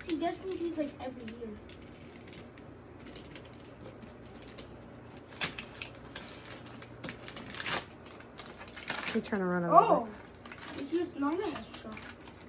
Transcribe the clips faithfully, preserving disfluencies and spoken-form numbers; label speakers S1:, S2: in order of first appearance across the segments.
S1: He gets me these like every year.
S2: You turn around a little
S1: Oh, it's just Nana has a truck.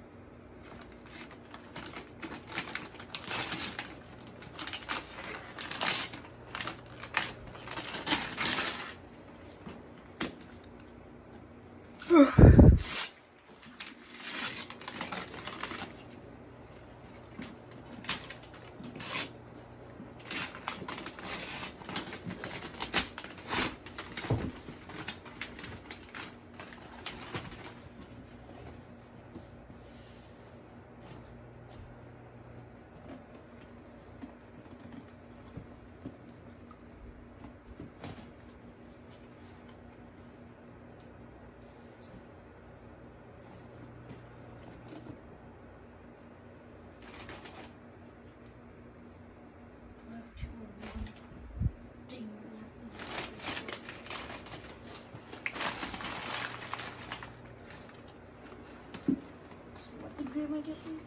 S1: Am I getting?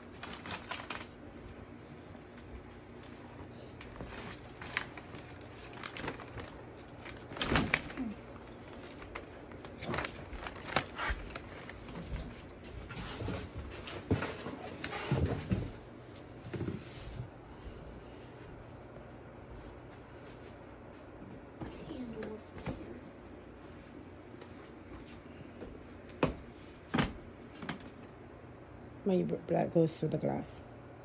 S2: My black goes through the glass.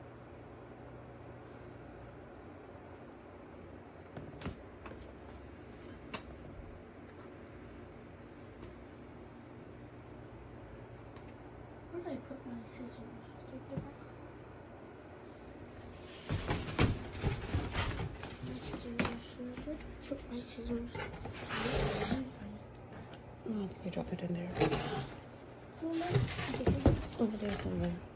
S1: Where did I put my scissors? Where did I put my scissors?
S2: Oh, I think I dropped it in there.
S1: No, no.
S2: Over there somewhere.